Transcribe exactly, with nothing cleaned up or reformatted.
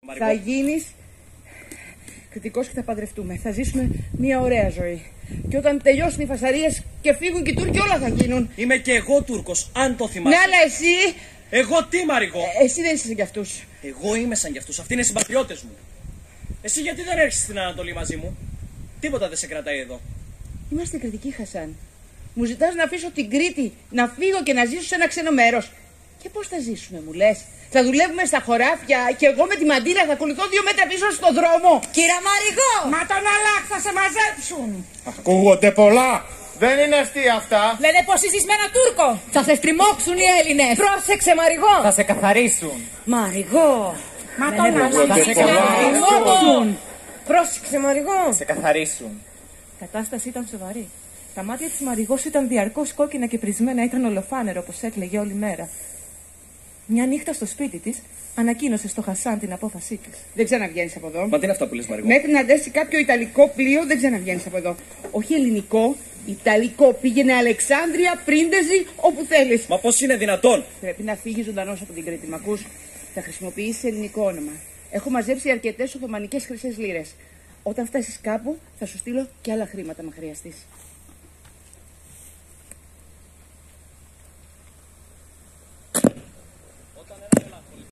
Θα γίνεις κριτικός και θα παντρευτούμε. Θα ζήσουμε μια ωραία ζωή. Και όταν τελειώσουν οι φασαρίες και φύγουν και οι Τούρκοι, όλα θα γίνουν. Είμαι και εγώ Τούρκος, αν το θυμάσαι. Ναι, αλλά εσύ. Εγώ τι, Μαριγό? Ε, εσύ δεν είσαι σαν κι αυτούς. Εγώ είμαι σαν κι αυτούς. Αυτοί είναι συμπατριώτες μου. Εσύ γιατί δεν έρχεσαι στην Ανατολή μαζί μου? Τίποτα δεν σε κρατάει εδώ. Είμαστε κριτικοί, Χασάν. Μου ζητάς να αφήσω την Κρήτη, να φύγω και να ζήσω σε ένα ξένο μέρος. Και πώς θα ζήσουμε, μου λες? Θα δουλεύουμε στα χωράφια και εγώ με τη μαντήλα θα ακολουθώ δύο μέτρα πίσω στον δρόμο. Κύρα Μαριγό! Μα τον Αλάχ θα σε μαζέψουν. Ακούγονται πολλά. Δεν είναι αστεία αυτά. Λένε πως ζεις με ένα Τούρκο. Θα σε στριμώξουν οι Έλληνες. Πρόσεξε, Μαριγό. Θα σε καθαρίσουν. Μαριγό. Μα τον Αλάχ θα σε καθαρίσουν. Πρόσεξε, Μαριγό. Θα σε καθαρίσουν. Η κατάσταση ήταν σοβαρή. Τα μάτια της Μαριγός ήταν διαρκώς κόκκινα και πρισμένα, ήταν ολοφάνερο, όπως έκλαιγε όλη μέρα. Μια νύχτα στο σπίτι της ανακοίνωσε στο Χασάν την απόφασή της. Δεν ξαναβγαίνεις από εδώ. Μα τι είναι αυτά που λες, Μαριγό? Μέχρι να αντέσει κάποιο ιταλικό πλοίο δεν ξαναβγαίνεις από εδώ. Όχι ελληνικό, ιταλικό. Πήγαινε Αλεξάνδρεια, Πρίντεζη, όπου θέλεις. Μα πώς είναι δυνατόν? Πρέπει να φύγεις ζωντανός από την Κρήτη, μ' ακούς? Θα χρησιμοποιήσεις ελληνικό όνομα. Έχω μαζέψει αρκετές οθωμανικές χρυσές λίρες. Όταν φτάσεις κάπου θα σου στείλω και άλλα χρήματα, μα χρειαστείς.